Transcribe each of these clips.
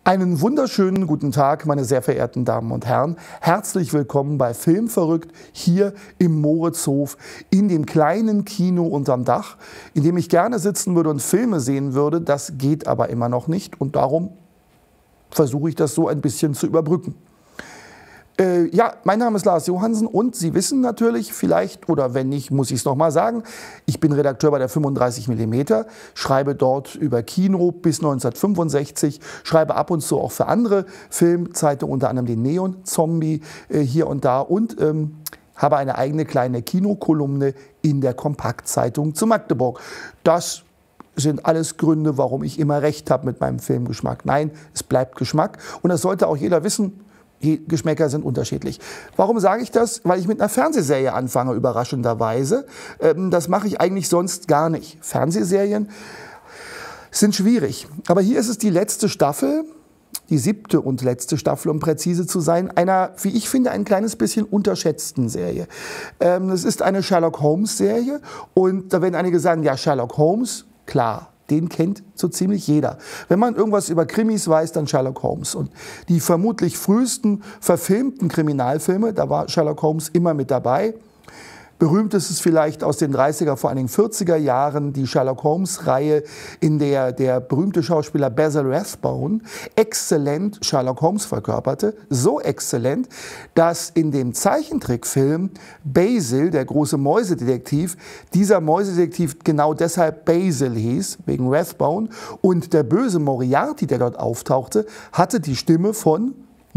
Einen wunderschönen guten Tag, meine sehr verehrten Damen und Herren. Herzlich willkommen bei Filmverrückt hier im Moritzhof, in dem kleinen Kino unterm Dach, in dem ich gerne sitzen würde und Filme sehen würde. Das geht aber immer noch nicht und darum versuche ich das so ein bisschen zu überbrücken. Ja, mein Name ist Lars Johansen und Sie wissen natürlich vielleicht, oder wenn nicht, muss ich es nochmal sagen, ich bin Redakteur bei der 35 mm, schreibe dort über Kino bis 1965, schreibe ab und zu auch für andere Filmzeitungen, unter anderem den Neon Zombie hier und da und habe eine eigene kleine Kinokolumne in der Kompaktzeitung zu Magdeburg. Das sind alles Gründe, warum ich immer recht habe mit meinem Filmgeschmack. Nein, es bleibt Geschmack und das sollte auch jeder wissen. Die Geschmäcker sind unterschiedlich. Warum sage ich das? Weil ich mit einer Fernsehserie anfange, überraschenderweise. Das mache ich eigentlich sonst gar nicht. Fernsehserien sind schwierig. Aber hier ist es die letzte Staffel, die 7. und letzte Staffel, um präzise zu sein, einer, wie ich finde, ein kleines bisschen unterschätzten Serie. Es ist eine Sherlock-Holmes-Serie und da werden einige sagen, ja, Sherlock Holmes, klar. Den kennt so ziemlich jeder. Wenn man irgendwas über Krimis weiß, dann Sherlock Holmes. Und die vermutlich frühesten verfilmten Kriminalfilme, da war Sherlock Holmes immer mit dabei. Berühmt ist es vielleicht aus den 30er, vor allen Dingen 40er Jahren, die Sherlock-Holmes-Reihe, in der der berühmte Schauspieler Basil Rathbone exzellent Sherlock Holmes verkörperte. So exzellent, dass in dem Zeichentrickfilm Basil, der große Mäusedetektiv, dieser Mäusedetektiv genau deshalb Basil hieß, wegen Rathbone. Und der böse Moriarty, der dort auftauchte, hatte die Stimme von,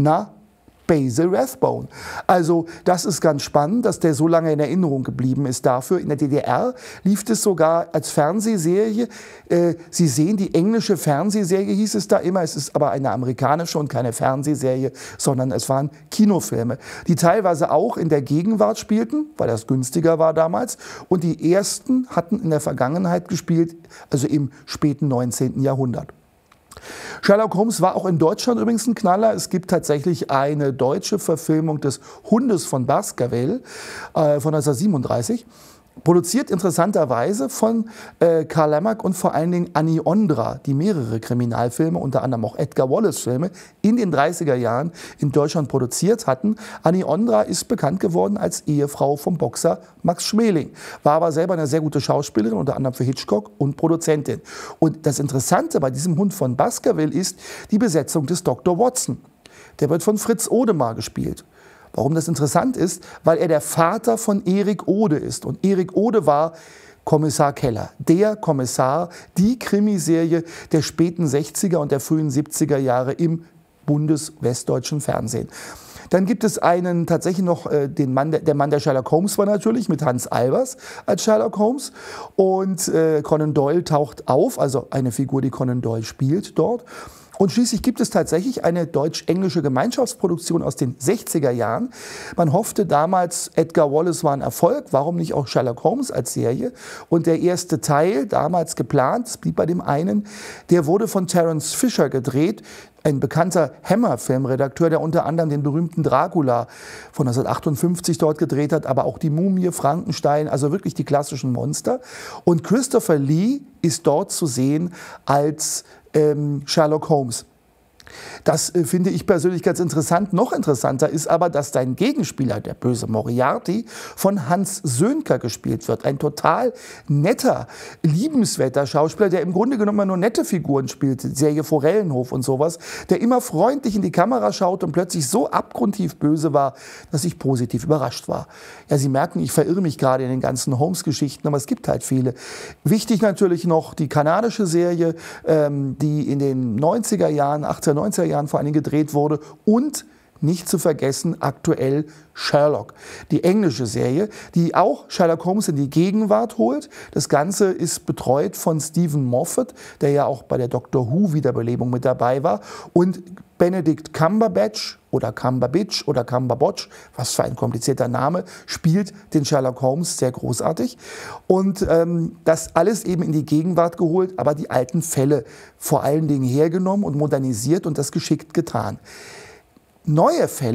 Basil Rathbone. Also das ist ganz spannend, dass der so lange in Erinnerung geblieben ist dafür. In der DDR lief es sogar als Fernsehserie. Sie sehen, die englische Fernsehserie hieß es da immer. Es ist aber eine amerikanische und keine Fernsehserie, sondern es waren Kinofilme, die teilweise auch in der Gegenwart spielten, weil das günstiger war damals. Und die ersten hatten in der Vergangenheit gespielt, also im späten 19. Jahrhundert. Sherlock Holmes war auch in Deutschland übrigens ein Knaller. Es gibt tatsächlich eine deutsche Verfilmung des Hundes von Baskerville von 1937. Produziert interessanterweise von Karl Lammack und vor allen Dingen Annie Ondra, die mehrere Kriminalfilme, unter anderem auch Edgar Wallace-Filme, in den 30er Jahren in Deutschland produziert hatten. Annie Ondra ist bekannt geworden als Ehefrau vom Boxer Max Schmeling, war aber selber eine sehr gute Schauspielerin, unter anderem für Hitchcock und Produzentin. Und das Interessante bei diesem Hund von Baskerville ist die Besetzung des Dr. Watson. Der wird von Fritz Odemar gespielt. Warum das interessant ist? Weil er der Vater von Erik Ode ist. Und Erik Ode war Kommissar Keller, der Kommissar, die Krimiserie der späten 60er und der frühen 70er Jahre im bundeswestdeutschen Fernsehen. Dann gibt es einen tatsächlich noch, der Mann, der Sherlock Holmes war natürlich, mit Hans Albers als Sherlock Holmes. Und Conan Doyle taucht auf, also eine Figur, die Conan Doyle spielt dort. Und schließlich gibt es tatsächlich eine deutsch-englische Gemeinschaftsproduktion aus den 60er Jahren. Man hoffte damals, Edgar Wallace war ein Erfolg, warum nicht auch Sherlock Holmes als Serie? Und der erste Teil, damals geplant, es blieb bei dem einen, der wurde von Terence Fisher gedreht, ein bekannter Hammer-Filmredakteur, der unter anderem den berühmten Dracula von 1958 dort gedreht hat, aber auch die Mumie, Frankenstein, also wirklich die klassischen Monster. Und Christopher Lee ist dort zu sehen als Sherlock Holmes. Das finde ich persönlich ganz interessant. Noch interessanter ist aber, dass dein Gegenspieler, der böse Moriarty, von Hans Sönker gespielt wird. Ein total netter, liebenswerter Schauspieler, der im Grunde genommen nur nette Figuren spielt, Serie Forellenhof und sowas, der immer freundlich in die Kamera schaut und plötzlich so abgrundtief böse war, dass ich positiv überrascht war. Ja, Sie merken, ich verirre mich gerade in den ganzen Holmes-Geschichten, aber es gibt halt viele. Wichtig natürlich noch die kanadische Serie, die in den 90er Jahren, 80er, 90er Jahren vor allem gedreht wurde und nicht zu vergessen aktuell Sherlock, die englische Serie, die auch Sherlock Holmes in die Gegenwart holt. Das Ganze ist betreut von Stephen Moffat, der ja auch bei der Doctor Who Wiederbelebung mit dabei war, und Benedict Cumberbatch oder Cumberbatch oder Cumberbatch, was für ein komplizierter Name, spielt den Sherlock Holmes sehr großartig. Und das alles eben in die Gegenwart geholt, aber die alten Fälle vor allen Dingen hergenommen und modernisiert und das geschickt getan. Neue Fälle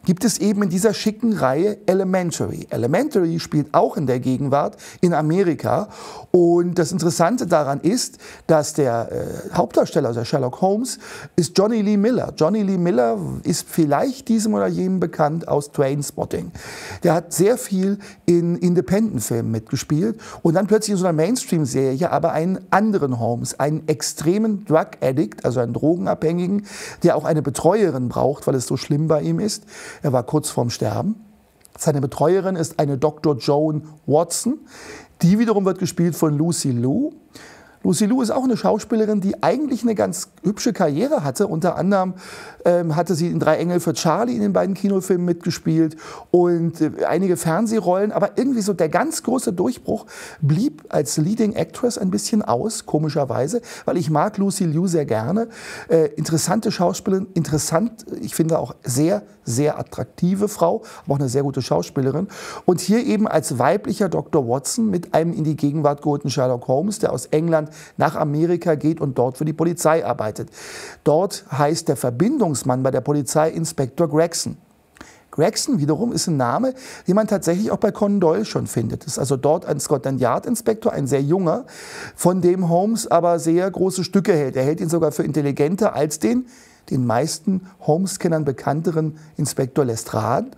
gibt es eben in dieser schicken Reihe Elementary. Elementary spielt auch in der Gegenwart in Amerika. Und das Interessante daran ist, dass der Hauptdarsteller, also Sherlock Holmes, ist Johnny Lee Miller. Johnny Lee Miller ist vielleicht diesem oder jenem bekannt aus Trainspotting. Der hat sehr viel in Independent-Filmen mitgespielt und dann plötzlich in so einer Mainstream-Serie aber einen anderen Holmes, einen extremen Drug-Addict, also einen Drogenabhängigen, der auch eine Betreuerin braucht, weil es so schlimm bei ihm ist. Er war kurz vorm Sterben. Seine Betreuerin ist eine Dr. Joan Watson. Die wiederum wird gespielt von Lucy Liu. Lucy Liu ist auch eine Schauspielerin, die eigentlich eine ganz hübsche Karriere hatte. Unter anderem hatte sie in Drei Engel für Charlie in den beiden Kinofilmen mitgespielt und einige Fernsehrollen. Aber irgendwie so der ganz große Durchbruch blieb als Leading Actress ein bisschen aus, komischerweise, weil ich mag Lucy Liu sehr gerne. Interessante Schauspielerin, interessant, ich finde auch sehr, sehr attraktive Frau, aber auch eine sehr gute Schauspielerin. Und hier eben als weiblicher Dr. Watson mit einem in die Gegenwart geholten Sherlock Holmes, der aus England nach Amerika geht und dort für die Polizei arbeitet. Dort heißt der Verbindungsmann bei der Polizei Inspektor Gregson. Gregson wiederum ist ein Name, den man tatsächlich auch bei Conan Doyle schon findet. Das ist also dort ein Scotland Yard Inspektor, ein sehr junger, von dem Holmes aber sehr große Stücke hält. Er hält ihn sogar für intelligenter als den meisten Holmes-Kennern bekannteren Inspektor Lestrade.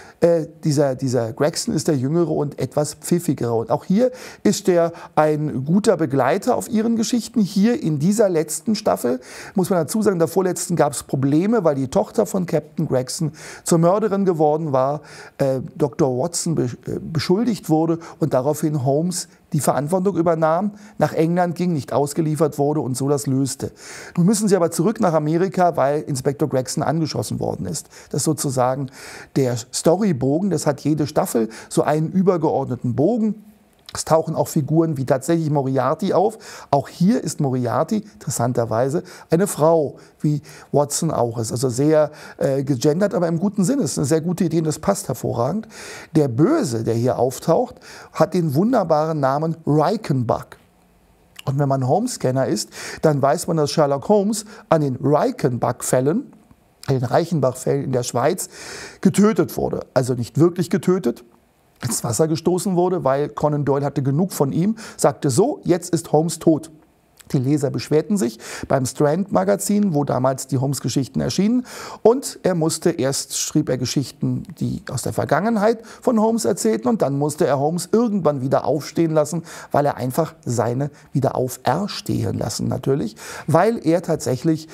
Dieser Gregson ist der Jüngere und etwas pfiffigere. Und auch hier ist er ein guter Begleiter auf ihren Geschichten. Hier in dieser letzten Staffel, muss man dazu sagen, in der vorletzten gab es Probleme, weil die Tochter von Captain Gregson zur Mörderin geworden war, Dr. Watson beschuldigt wurde und daraufhin Holmes die Verantwortung übernahm, nach England ging, nicht ausgeliefert wurde und so das löste. Nun müssen sie aber zurück nach Amerika, weil Inspektor Gregson angeschossen worden ist. Das ist sozusagen der Storybogen, das hat jede Staffel so einen übergeordneten Bogen. Es tauchen auch Figuren wie tatsächlich Moriarty auf. Auch hier ist Moriarty interessanterweise eine Frau, wie Watson auch ist. Also sehr gegendert, aber im guten Sinne. Das ist eine sehr gute Idee und das passt hervorragend. Der Böse, der hier auftaucht, hat den wunderbaren Namen Reichenbach. Und wenn man Holmes-Kenner ist, dann weiß man, dass Sherlock Holmes an den Reichenbach-Fällen, den Reichenbach-Fällen in der Schweiz, getötet wurde. Also nicht wirklich getötet, ins Wasser gestoßen wurde, weil Conan Doyle hatte genug von ihm, sagte so, jetzt ist Holmes tot. Die Leser beschwerten sich beim Strand-Magazin, wo damals die Holmes-Geschichten erschienen. Und erst schrieb er Geschichten, die aus der Vergangenheit von Holmes erzählten. Und dann musste er Holmes irgendwann wieder aufstehen lassen, weil er einfach seine wieder auferstehen lassen natürlich. Weil er tatsächlich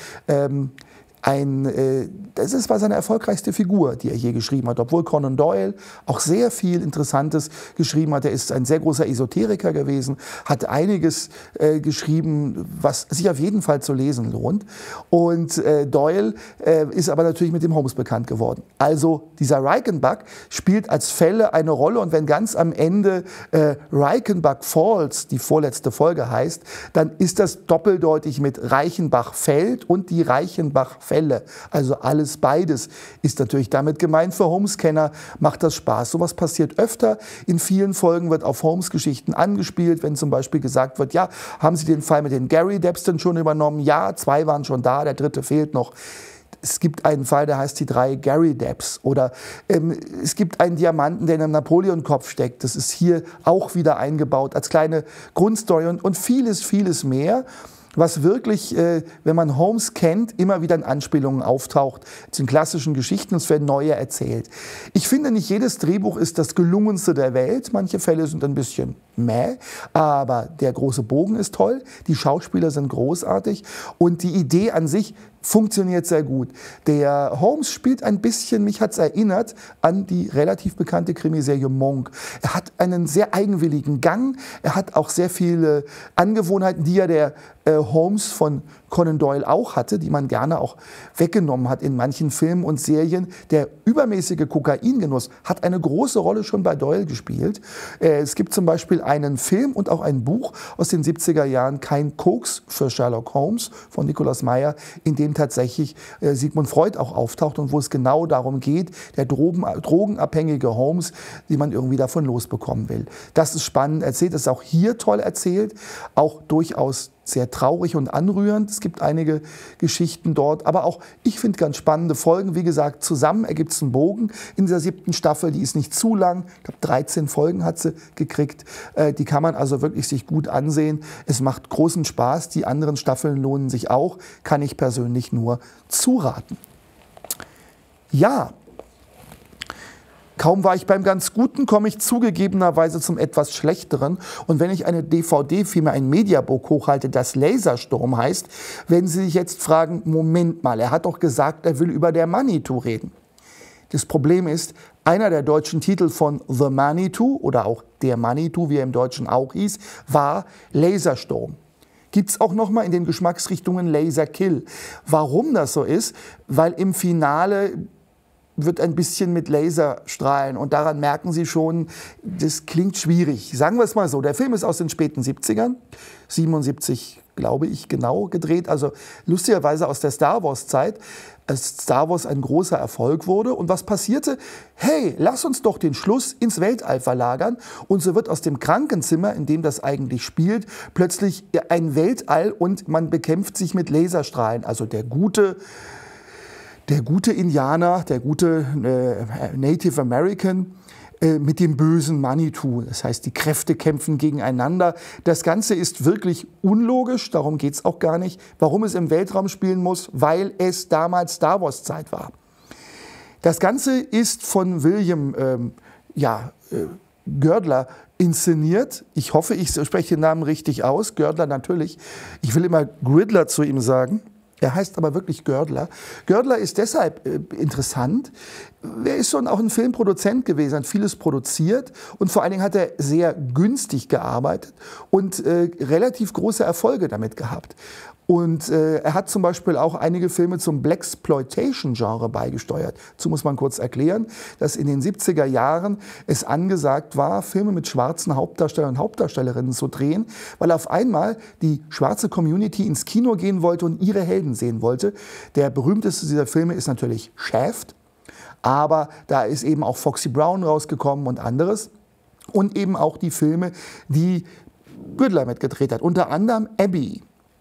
das war seine erfolgreichste Figur, die er je geschrieben hat. Obwohl Conan Doyle auch sehr viel Interessantes geschrieben hat. Er ist ein sehr großer Esoteriker gewesen, hat einiges geschrieben, was sich auf jeden Fall zu lesen lohnt. Und Doyle ist aber natürlich mit dem Holmes bekannt geworden. Also dieser Reichenbach spielt als Fälle eine Rolle. Und wenn ganz am Ende Reichenbach Falls, die vorletzte Folge heißt, dann ist das doppeldeutig mit Reichenbach fällt und die Reichenbach Fälle. Also alles beides ist natürlich damit gemeint. Für Holmes-Kenner macht das Spaß. Sowas passiert öfter. In vielen Folgen wird auf Holmes-Geschichten angespielt, wenn zum Beispiel gesagt wird, ja, haben Sie den Fall mit den Gary Depps denn schon übernommen? Ja, 2 waren schon da, der 3. fehlt noch. Es gibt einen Fall, der heißt die 3 Gary Depps. Oder es gibt einen Diamanten, der in einem Napoleon-Kopf steckt. Das ist hier auch wieder eingebaut als kleine Grundstory und vieles, vieles mehr, was wirklich, wenn man Holmes kennt, immer wieder in Anspielungen auftaucht, zu den klassischen Geschichten, es werden neue erzählt. Ich finde, nicht jedes Drehbuch ist das gelungenste der Welt, manche Fälle sind ein bisschen mäh, aber der große Bogen ist toll, die Schauspieler sind großartig und die Idee an sich funktioniert sehr gut. Der Holmes spielt ein bisschen, mich hat es erinnert, an die relativ bekannte Krimiserie Monk. Er hat einen sehr eigenwilligen Gang, er hat auch sehr viele Angewohnheiten, die ja der Holmes von Conan Doyle auch hatte, die man gerne auch weggenommen hat in manchen Filmen und Serien. Der übermäßige Kokaingenuss hat eine große Rolle schon bei Doyle gespielt. Es gibt zum Beispiel einen Film und auch ein Buch aus den 70er Jahren, Kein Koks für Sherlock Holmes von Nikolaus Meyer, in dem tatsächlich Sigmund Freud auch auftaucht und wo es genau darum geht, der drogenabhängige Holmes, die man irgendwie davon losbekommen will. Das ist spannend erzählt, das ist auch hier toll erzählt, auch durchaus sehr traurig und anrührend. Es gibt einige Geschichten dort, aber auch, ich finde, ganz spannende Folgen. Wie gesagt, zusammen ergibt es einen Bogen in dieser 7. Staffel. Die ist nicht zu lang. Ich glaube, 13 Folgen hat sie gekriegt. Die kann man also wirklich sich gut ansehen. Es macht großen Spaß. Die anderen Staffeln lohnen sich auch. Kann ich persönlich nur zuraten. Ja. Kaum war ich beim ganz Guten, komme ich zugegebenerweise zum etwas Schlechteren. Und wenn ich eine DVD, vielmehr ein Mediabook hochhalte, das Lasersturm heißt, werden Sie sich jetzt fragen, Moment mal, er hat doch gesagt, er will über der Manitou reden. Das Problem ist, einer der deutschen Titel von The Manitou oder auch der Manitou, wie er im Deutschen auch hieß, war Lasersturm. Gibt es auch nochmal in den Geschmacksrichtungen Laserkill. Warum das so ist? Weil im Finale wird ein bisschen mit Laserstrahlen und daran merken Sie schon, das klingt schwierig. Sagen wir es mal so, der Film ist aus den späten 70ern, 77 glaube ich genau gedreht, also lustigerweise aus der Star Wars Zeit, als Star Wars ein großer Erfolg wurde. Und was passierte? Hey, lass uns doch den Schluss ins Weltall verlagern. Und so wird aus dem Krankenzimmer, in dem das eigentlich spielt, plötzlich ein Weltall und man bekämpft sich mit Laserstrahlen. Also der gute Indianer, der gute Native American mit dem bösen Manitou. Das heißt, die Kräfte kämpfen gegeneinander. Das Ganze ist wirklich unlogisch, darum geht es auch gar nicht. Warum es im Weltraum spielen muss? Weil es damals Star Wars Zeit war. Das Ganze ist von William Girdler inszeniert. Ich hoffe, ich spreche den Namen richtig aus. Girdler natürlich. Ich will immer Gridler zu ihm sagen. Er heißt aber wirklich Girdler. Girdler ist deshalb interessant. Er ist schon auch ein Filmproduzent gewesen, hat vieles produziert und vor allen Dingen hat er sehr günstig gearbeitet und relativ große Erfolge damit gehabt. Und er hat zum Beispiel auch einige Filme zum Blaxploitation-Genre beigesteuert. Dazu muss man kurz erklären, dass in den 70er Jahren es angesagt war, Filme mit schwarzen Hauptdarstellern und Hauptdarstellerinnen zu drehen, weil auf einmal die schwarze Community ins Kino gehen wollte und ihre Helden sehen wollte. Der berühmteste dieser Filme ist natürlich Shaft, aber da ist eben auch Foxy Brown rausgekommen und anderes. Und eben auch die Filme, die Girdler mitgedreht hat, unter anderem Abby.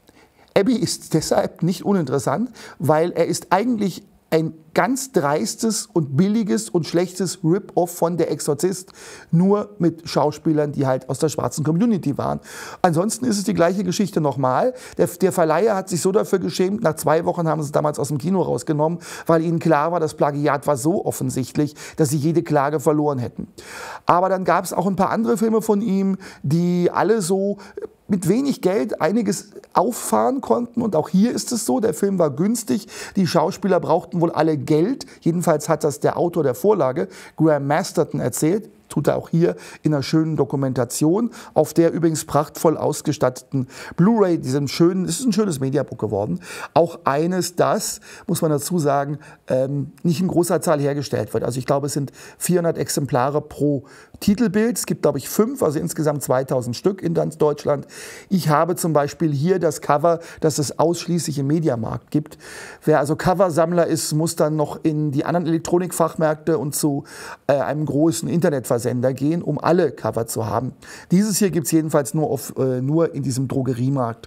Abby ist deshalb nicht uninteressant, weil er ist eigentlich ein ganz dreistes und billiges und schlechtes Rip-Off von Der Exorzist, nur mit Schauspielern, die halt aus der schwarzen Community waren. Ansonsten ist es die gleiche Geschichte nochmal. Der Verleiher hat sich so dafür geschämt, nach 2 Wochen haben sie es damals aus dem Kino rausgenommen, weil ihnen klar war, das Plagiat war so offensichtlich, dass sie jede Klage verloren hätten. Aber dann gab es auch ein paar andere Filme von ihm, die alle so mit wenig Geld einiges auffahren konnten. Und auch hier ist es so, der Film war günstig, die Schauspieler brauchten wohl alle Geld. Jedenfalls hat das der Autor der Vorlage, Graham Masterton, erzählt. Tut er auch hier in einer schönen Dokumentation, auf der übrigens prachtvoll ausgestatteten Blu-ray, es ist ein schönes Mediabook geworden. Auch eines, das, muss man dazu sagen, nicht in großer Zahl hergestellt wird. Also ich glaube, es sind 400 Exemplare pro Titelbild. Es gibt, glaube ich, 5, also insgesamt 2000 Stück in ganz Deutschland. Ich habe zum Beispiel hier das Cover, das es ausschließlich im Mediamarkt gibt. Wer also Coversammler ist, muss dann noch in die anderen Elektronikfachmärkte und zu einem großen Internetversender gehen, um alle Cover zu haben. Dieses hier gibt es jedenfalls nur in diesem Drogeriemarkt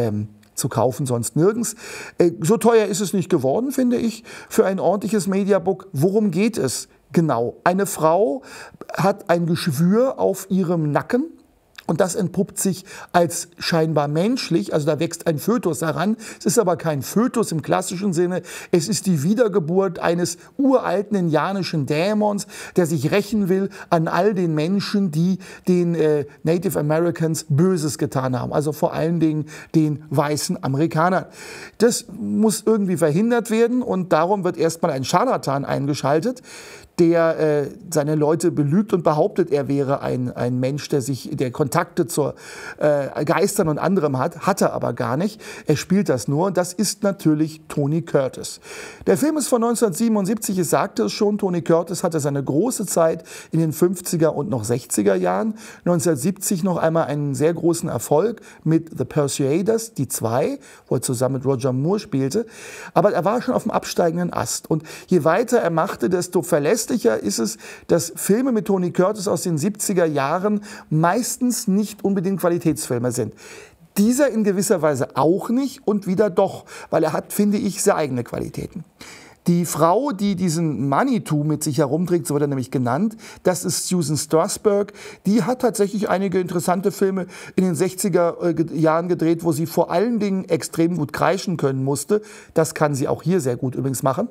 zu kaufen, sonst nirgends. So teuer ist es nicht geworden, finde ich, für ein ordentliches Mediabook. Worum geht es genau? Eine Frau hat ein Geschwür auf ihrem Nacken. Und das entpuppt sich als scheinbar menschlich, also da wächst ein Fötus heran. Es ist aber kein Fötus im klassischen Sinne, es ist die Wiedergeburt eines uralten indianischen Dämons, der sich rächen will an all den Menschen, die den Native Americans Böses getan haben, also vor allen Dingen den weißen Amerikanern. Das muss irgendwie verhindert werden und darum wird erstmal ein Scharlatan eingeschaltet, der seine Leute belügt und behauptet, er wäre ein Mensch, der Kontakte zu Geistern und anderem hat er aber gar nicht. Er spielt das nur und das ist natürlich Tony Curtis. Der Film ist von 1977, ich sagte es schon, Tony Curtis hatte seine große Zeit in den 50er und noch 60er Jahren. 1970 noch einmal einen sehr großen Erfolg mit The Persuaders, die 2, wo er zusammen mit Roger Moore spielte. Aber er war schon auf dem absteigenden Ast und je weiter er machte, desto verlässlicher ist es, dass Filme mit Tony Curtis aus den 70er Jahren meistens nicht unbedingt Qualitätsfilme sind. Dieser in gewisser Weise auch nicht und wieder doch, weil er hat, finde ich, sehr eigene Qualitäten. Die Frau, die diesen Manitou mit sich herumträgt, so wird er nämlich genannt, das ist Susan Strasberg. Die hat tatsächlich einige interessante Filme in den 60er Jahren gedreht, wo sie vor allen Dingen extrem gut kreischen können musste. Das kann sie auch hier sehr gut übrigens machen.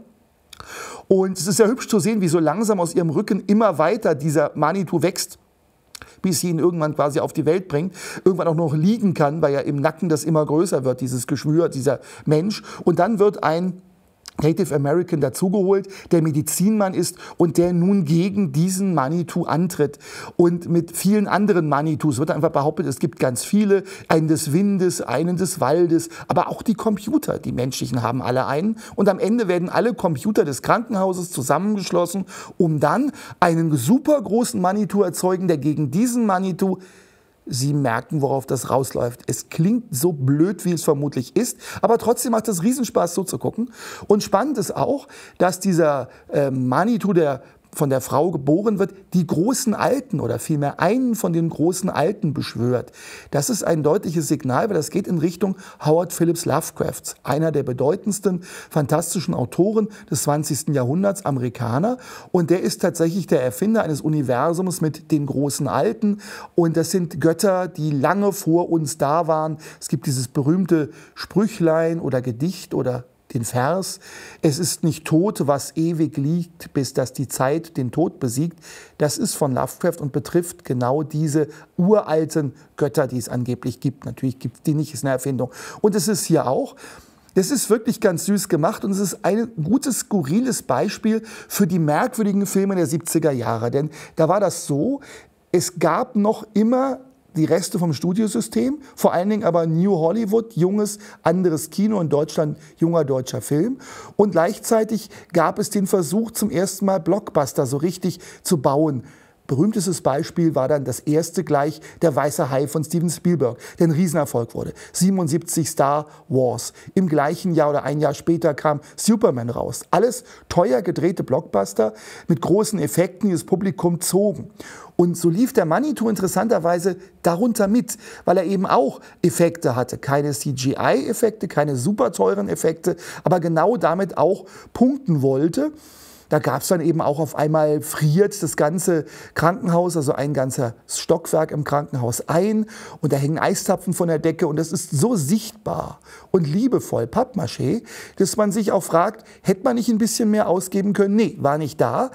Und es ist ja hübsch zu sehen, wie so langsam aus ihrem Rücken immer weiter dieser Manitou wächst, bis sie ihn irgendwann quasi auf die Welt bringt, irgendwann auch noch liegen kann, weil ja im Nacken das immer größer wird, dieses Geschwür, dieser Mensch. Und dann wird ein Native American dazugeholt, der Medizinmann ist und der nun gegen diesen Manitou antritt. Und mit vielen anderen Manitous wird einfach behauptet, es gibt ganz viele, einen des Windes, einen des Waldes, aber auch die Computer, die menschlichen haben alle einen. Und am Ende werden alle Computer des Krankenhauses zusammengeschlossen, um dann einen super großen Manitou erzeugen, der gegen diesen Manitou, Sie merken, worauf das rausläuft. Es klingt so blöd, wie es vermutlich ist, aber trotzdem macht es Riesenspaß, so zu gucken. Und spannend ist auch, dass dieser Manitou, der von der Frau geboren wird, die großen Alten oder vielmehr einen von den großen Alten beschwört. Das ist ein deutliches Signal, weil das geht in Richtung Howard Phillips Lovecrafts, einer der bedeutendsten fantastischen Autoren des 20. Jahrhunderts, Amerikaner. Und der ist tatsächlich der Erfinder eines Universums mit den großen Alten. Und das sind Götter, die lange vor uns da waren. Es gibt dieses berühmte Sprüchlein oder Gedicht oder den Vers, es ist nicht tot, was ewig liegt, bis dass die Zeit den Tod besiegt. Das ist von Lovecraft und betrifft genau diese uralten Götter, die es angeblich gibt. Natürlich gibt es die nicht, ist eine Erfindung. Und es ist hier auch. Das ist wirklich ganz süß gemacht und es ist ein gutes, skurriles Beispiel für die merkwürdigen Filme der 70er Jahre. Denn da war das so, es gab noch immer die Reste vom Studiosystem, vor allen Dingen aber New Hollywood, junges, anderes Kino, in Deutschland junger deutscher Film. Und gleichzeitig gab es den Versuch, zum ersten Mal Blockbuster so richtig zu bauen. Berühmtestes Beispiel war dann das erste gleich Der Weiße Hai von Steven Spielberg, der ein Riesenerfolg wurde. 77 Star Wars. Im gleichen Jahr oder ein Jahr später kam Superman raus. Alles teuer gedrehte Blockbuster mit großen Effekten, die das Publikum zogen. Und so lief der Manitou interessanterweise darunter mit, weil er eben auch Effekte hatte. Keine CGI-Effekte, keine super teuren Effekte, aber genau damit auch punkten wollte. Da gab es dann eben auch auf einmal friert das ganze Krankenhaus, also ein ganzer Stockwerk im Krankenhaus ein und da hängen Eistapfen von der Decke und das ist so sichtbar und liebevoll, Pappmaché, dass man sich auch fragt, hätte man nicht ein bisschen mehr ausgeben können? Nee, war nicht da.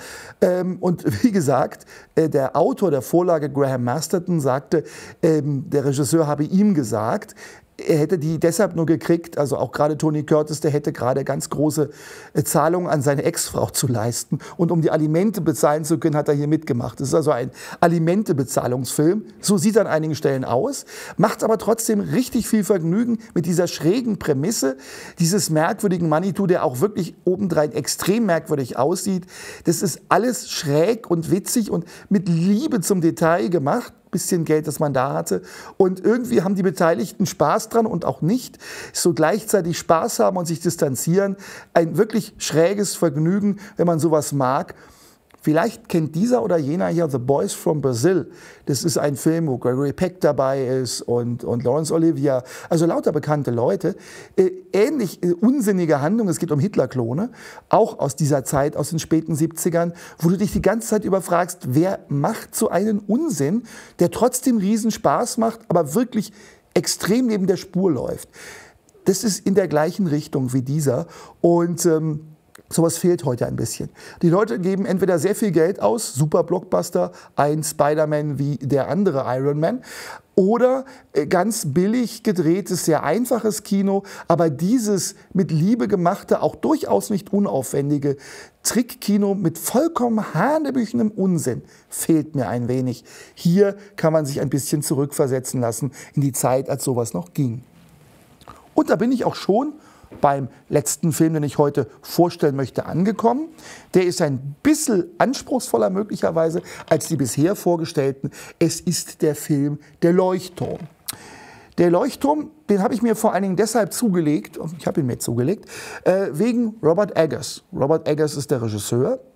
Und wie gesagt, der Autor der Vorlage, Graham Masterton, sagte, der Regisseur habe ihm gesagt, er hätte die deshalb nur gekriegt, also auch gerade Tony Curtis, der hätte gerade ganz große Zahlungen an seine Ex-Frau zu leisten. Und um die Alimente bezahlen zu können, hat er hier mitgemacht. Das ist also ein Alimente-Bezahlungsfilm. So sieht er an einigen Stellen aus, macht aber trotzdem richtig viel Vergnügen mit dieser schrägen Prämisse, dieses merkwürdigen Manitou, der auch wirklich obendrein extrem merkwürdig aussieht. Das ist alles schräg und witzig und mit Liebe zum Detail gemacht. Bisschen Geld, das man da hatte. Und irgendwie haben die Beteiligten Spaß dran und auch nicht. So gleichzeitig Spaß haben und sich distanzieren. Ein wirklich schräges Vergnügen, wenn man sowas mag. Vielleicht kennt dieser oder jener hier The Boys from Brazil. Das ist ein Film, wo Gregory Peck dabei ist und Laurence Olivier, also lauter bekannte Leute. Ähnlich unsinnige Handlung, es geht um Hitler-Klone, auch aus dieser Zeit, aus den späten 70ern, wo du dich die ganze Zeit überfragst, wer macht so einen Unsinn, der trotzdem riesen Spaß macht, aber wirklich extrem neben der Spur läuft. Das ist in der gleichen Richtung wie dieser und sowas fehlt heute ein bisschen. Die Leute geben entweder sehr viel Geld aus, super Blockbuster, ein Spider-Man wie der andere Iron Man, oder ganz billig gedrehtes, sehr einfaches Kino, aber dieses mit Liebe gemachte, auch durchaus nicht unaufwendige Trickkino mit vollkommen hanebüchenem Unsinn fehlt mir ein wenig. Hier kann man sich ein bisschen zurückversetzen lassen in die Zeit, als sowas noch ging. Und da bin ich auch schon beim letzten Film, den ich heute vorstellen möchte, angekommen. Der ist ein bisschen anspruchsvoller möglicherweise als die bisher vorgestellten. Es ist der Film Der Leuchtturm. Der Leuchtturm, den habe ich mir vor allen Dingen deshalb zugelegt, ich habe ihn mir zugelegt, wegen Robert Eggers. Robert Eggers ist der Regisseur.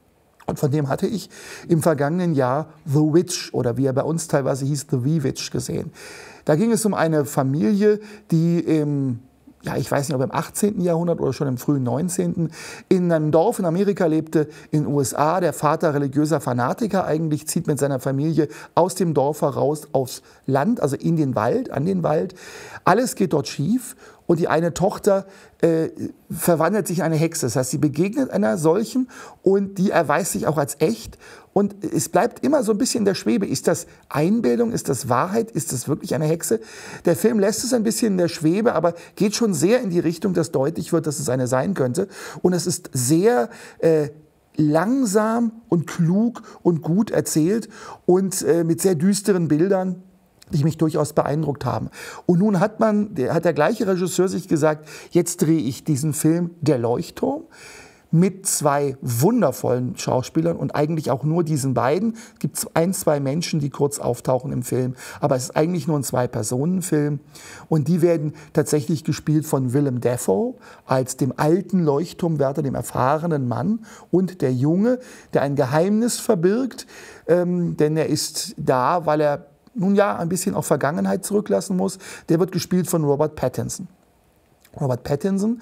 Und von dem hatte ich im vergangenen Jahr The Witch oder wie er bei uns teilweise hieß, The Wee-Witch gesehen. Da ging es um eine Familie, die ich weiß nicht, ob im 18. Jahrhundert oder schon im frühen 19. in einem Dorf in Amerika lebte, in den USA. Der Vater, religiöser Fanatiker eigentlich, zieht mit seiner Familie aus dem Dorf heraus aufs Land, also in den Wald, an den Wald. Alles geht dort schief und die eine Tochter verwandelt sich in eine Hexe. Das heißt, sie begegnet einer solchen und die erweist sich auch als echt. Und es bleibt immer so ein bisschen in der Schwebe. Ist das Einbildung? Ist das Wahrheit? Ist das wirklich eine Hexe? Der Film lässt es ein bisschen in der Schwebe, aber geht schon sehr in die Richtung, dass deutlich wird, dass es eine sein könnte. Und es ist sehr langsam und klug und gut erzählt und mit sehr düsteren Bildern, die mich durchaus beeindruckt haben. Und nun hat der gleiche Regisseur sich gesagt, jetzt drehe ich diesen Film Der Leuchtturm mit zwei wundervollen Schauspielern und eigentlich auch nur diesen beiden. Es gibt zwei Menschen, die kurz auftauchen im Film, aber es ist eigentlich nur ein Zwei-Personen-Film. Und die werden tatsächlich gespielt von Willem Dafoe als dem alten Leuchtturmwärter, dem erfahrenen Mann, und der Junge, der ein Geheimnis verbirgt, denn er ist da, weil er nun ja ein bisschen auf Vergangenheit zurücklassen muss. Der wird gespielt von Robert Pattinson. Robert Pattinson,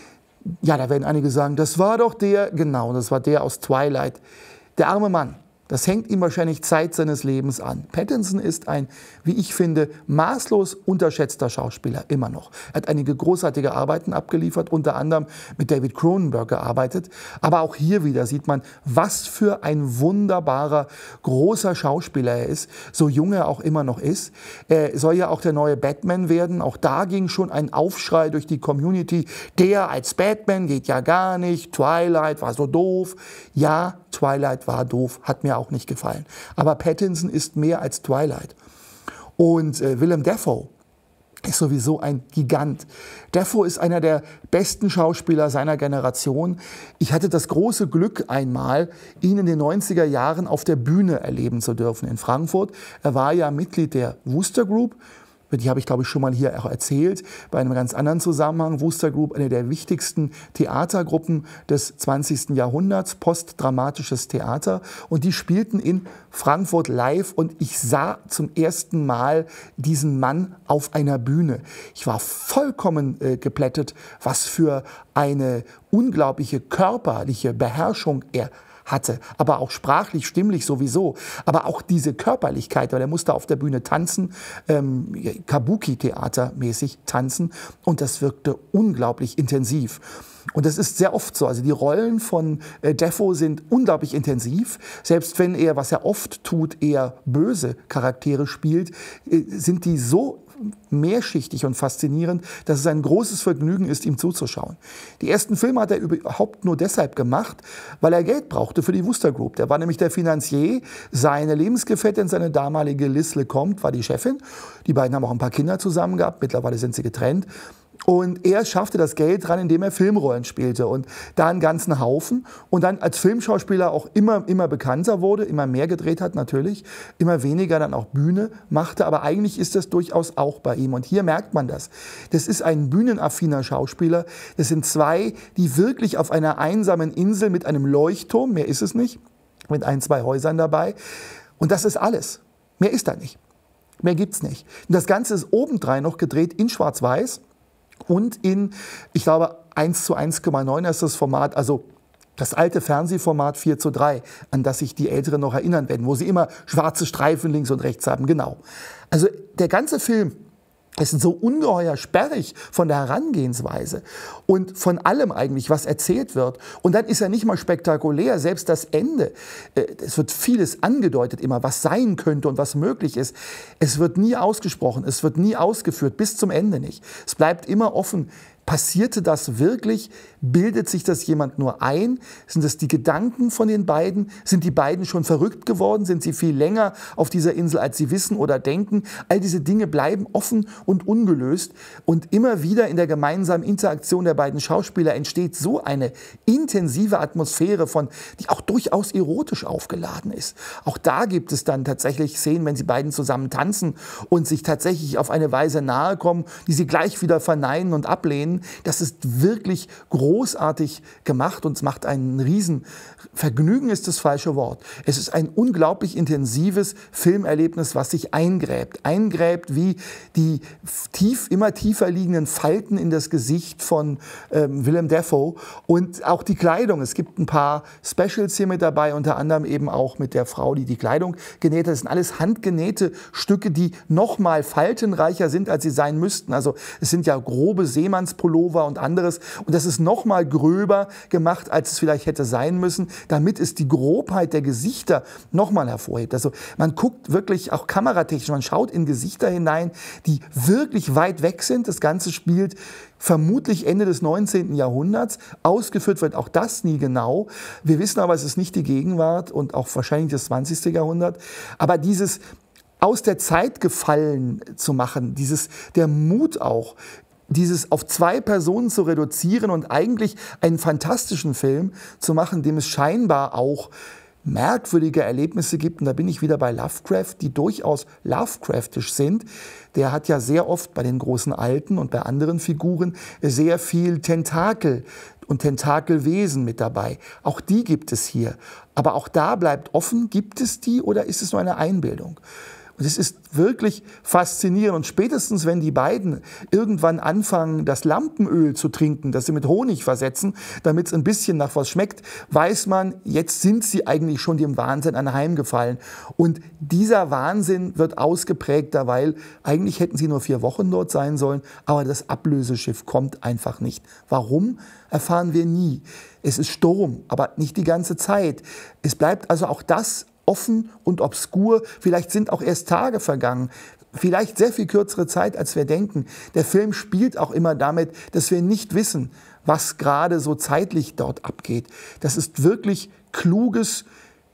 ja, da werden einige sagen, das war doch der, genau, das war der aus Twilight. Der arme Mann, das hängt ihm wahrscheinlich Zeit seines Lebens an. Pattinson ist ein, wie ich finde, maßlos unterschätzter Schauspieler, immer noch. Er hat einige großartige Arbeiten abgeliefert, unter anderem mit David Cronenberg gearbeitet. Aber auch hier wieder sieht man, was für ein wunderbarer, großer Schauspieler er ist, so jung er auch immer noch ist. Er soll ja auch der neue Batman werden. Auch da ging schon ein Aufschrei durch die Community. Der als Batman geht ja gar nicht. Twilight war so doof. Ja, Twilight war doof, hat mir auch nicht gefallen. Aber Pattinson ist mehr als Twilight. Und Willem Dafoe ist sowieso ein Gigant. Dafoe ist einer der besten Schauspieler seiner Generation. Ich hatte das große Glück, einmal ihn in den 90er Jahren auf der Bühne erleben zu dürfen in Frankfurt. Er war ja Mitglied der Wooster Group. Die habe ich, glaube ich, schon mal hier auch erzählt, bei einem ganz anderen Zusammenhang. Wooster Group, eine der wichtigsten Theatergruppen des 20. Jahrhunderts, postdramatisches Theater. Und die spielten in Frankfurt live und ich sah zum ersten Mal diesen Mann auf einer Bühne. Ich war vollkommen geplättet, was für eine unglaubliche körperliche Beherrschung er hatte, aber auch sprachlich, stimmlich sowieso, aber auch diese Körperlichkeit, weil er musste auf der Bühne tanzen, Kabuki-Theater-mäßig tanzen und das wirkte unglaublich intensiv. Und das ist sehr oft so, also die Rollen von Dafoe sind unglaublich intensiv, selbst wenn er, was er oft tut, eher böse Charaktere spielt, sind die so mehrschichtig und faszinierend, dass es ein großes Vergnügen ist, ihm zuzuschauen. Die ersten Filme hat er überhaupt nur deshalb gemacht, weil er Geld brauchte für die Wooster Group. Der war nämlich der Finanzier, seine Lebensgefährtin, seine damalige Liz Lecomte war die Chefin. Die beiden haben auch ein paar Kinder zusammen gehabt, mittlerweile sind sie getrennt. Und er schaffte das Geld dran, indem er Filmrollen spielte und da einen ganzen Haufen und dann als Filmschauspieler auch immer bekannter wurde, immer mehr gedreht hat natürlich, immer weniger dann auch Bühne machte, aber eigentlich ist das durchaus auch bei ihm und hier merkt man das. Das ist ein bühnenaffiner Schauspieler, das sind zwei, die wirklich auf einer einsamen Insel mit einem Leuchtturm, mehr ist es nicht, mit ein, zwei Häusern dabei und das ist alles, mehr ist da nicht, mehr gibt's nicht. Und das Ganze ist obendrein noch gedreht in Schwarz-Weiß. Und in, ich glaube, 1:1,9 ist das Format, also das alte Fernsehformat 4:3, an das sich die Älteren noch erinnern werden, wo sie immer schwarze Streifen links und rechts haben, genau. Also der ganze Film ist so ungeheuer sperrig von der Herangehensweise und von allem eigentlich, was erzählt wird. Und dann ist er nicht mal spektakulär, selbst das Ende. Es wird vieles angedeutet immer, was sein könnte und was möglich ist. Es wird nie ausgesprochen, es wird nie ausgeführt, bis zum Ende nicht. Es bleibt immer offen. Passierte das wirklich? Bildet sich das jemand nur ein? Sind es die Gedanken von den beiden? Sind die beiden schon verrückt geworden? Sind sie viel länger auf dieser Insel, als sie wissen oder denken? All diese Dinge bleiben offen und ungelöst. Und immer wieder in der gemeinsamen Interaktion der beiden Schauspieler entsteht so eine intensive Atmosphäre, die auch durchaus erotisch aufgeladen ist. Auch da gibt es dann tatsächlich Szenen, wenn sie beiden zusammen tanzen und sich tatsächlich auf eine Weise nahe kommen, die sie gleich wieder verneinen und ablehnen. erkennen. Das ist wirklich großartig gemacht und es macht ein Riesenvergnügen, ist das falsche Wort. Es ist ein unglaublich intensives Filmerlebnis, was sich eingräbt. Eingräbt wie die immer tiefer liegenden Falten in das Gesicht von Willem Dafoe und auch die Kleidung. Es gibt ein paar Specials hier mit dabei, unter anderem eben auch mit der Frau, die die Kleidung genäht hat. Das sind alles handgenähte Stücke, die noch mal faltenreicher sind, als sie sein müssten. Also es sind ja grobe Seemannspullover und anderes. Und das ist noch mal gröber gemacht, als es vielleicht hätte sein müssen, damit es die Grobheit der Gesichter noch mal hervorhebt. Also man guckt wirklich auch kameratechnisch, man schaut in Gesichter hinein, die wirklich weit weg sind. Das Ganze spielt vermutlich Ende des 19. Jahrhunderts. Ausgeführt wird auch das nie genau. Wir wissen aber, es ist nicht die Gegenwart und auch wahrscheinlich das 20. Jahrhundert. Aber dieses aus der Zeit gefallen zu machen, der Mut auch, dieses auf 2 Personen zu reduzieren und eigentlich einen fantastischen Film zu machen, dem es scheinbar auch merkwürdige Erlebnisse gibt, und da bin ich wieder bei Lovecraft, die durchaus Lovecraftisch sind. Der hat ja sehr oft bei den großen Alten und bei anderen Figuren sehr viel Tentakel und Tentakelwesen mit dabei. Auch die gibt es hier. Aber auch da bleibt offen, gibt es die oder ist es nur eine Einbildung? Und es ist wirklich faszinierend. Und spätestens, wenn die beiden irgendwann anfangen, das Lampenöl zu trinken, das sie mit Honig versetzen, damit es ein bisschen nach was schmeckt, weiß man, jetzt sind sie eigentlich schon dem Wahnsinn anheimgefallen. Und dieser Wahnsinn wird ausgeprägter, weil eigentlich hätten sie nur 4 Wochen dort sein sollen, aber das Ablöseschiff kommt einfach nicht. Warum, erfahren wir nie. Es ist Sturm, aber nicht die ganze Zeit. Es bleibt also auch das offen und obskur. Vielleicht sind auch erst Tage vergangen. Vielleicht sehr viel kürzere Zeit, als wir denken. Der Film spielt auch immer damit, dass wir nicht wissen, was gerade so zeitlich dort abgeht. Das ist wirklich kluges,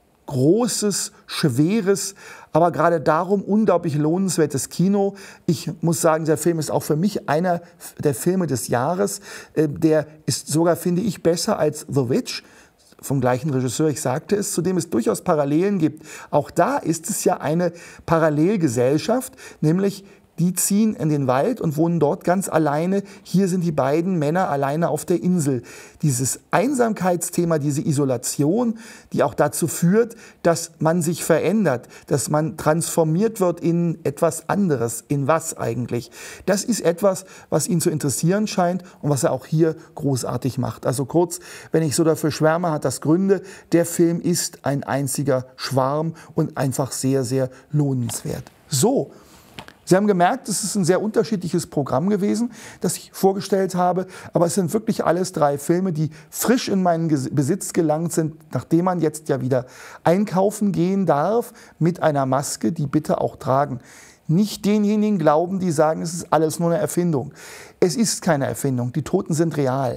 großes, schweres, aber gerade darum unglaublich lohnenswertes Kino. Ich muss sagen, der Film ist auch für mich einer der Filme des Jahres. Der ist sogar, finde ich, besser als The Witch, vom gleichen Regisseur, ich sagte es, zu dem es durchaus Parallelen gibt. Auch da ist es ja eine Parallelgesellschaft, nämlich die ziehen in den Wald und wohnen dort ganz alleine. Hier sind die beiden Männer alleine auf der Insel. Dieses Einsamkeitsthema, diese Isolation, die auch dazu führt, dass man sich verändert, dass man transformiert wird in etwas anderes. In was eigentlich? Das ist etwas, was ihn zu interessieren scheint und was er auch hier großartig macht. Also kurz, wenn ich so dafür schwärme, hat das Gründe. Der Film ist ein einziger Schwarm und einfach sehr, sehr lohnenswert. So. Sie haben gemerkt, es ist ein sehr unterschiedliches Programm gewesen, das ich vorgestellt habe, aber es sind wirklich alles 3 Filme, die frisch in meinen Besitz gelangt sind, nachdem man jetzt ja wieder einkaufen gehen darf mit einer Maske, die bitte auch tragen. Nicht denjenigen glauben, die sagen, es ist alles nur eine Erfindung. Es ist keine Erfindung, die Toten sind real.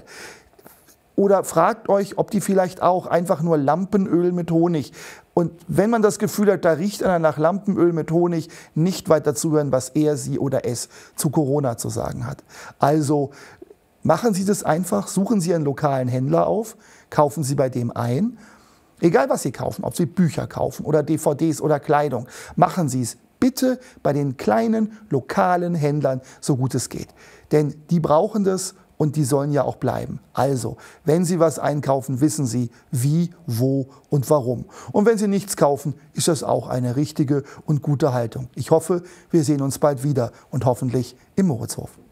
Oder fragt euch, ob die vielleicht auch einfach nur Lampenöl mit Honig. Und wenn man das Gefühl hat, da riecht einer nach Lampenöl mit Honig, nicht weiter zuhören, was er, sie oder es zu Corona zu sagen hat. Also machen Sie das einfach, suchen Sie einen lokalen Händler auf, kaufen Sie bei dem ein. Egal was Sie kaufen, ob Sie Bücher kaufen oder DVDs oder Kleidung, machen Sie es bitte bei den kleinen lokalen Händlern, so gut es geht. Denn die brauchen das. Und die sollen ja auch bleiben. Also, wenn Sie was einkaufen, wissen Sie, wie, wo und warum. Und wenn Sie nichts kaufen, ist das auch eine richtige und gute Haltung. Ich hoffe, wir sehen uns bald wieder und hoffentlich im Moritzhof.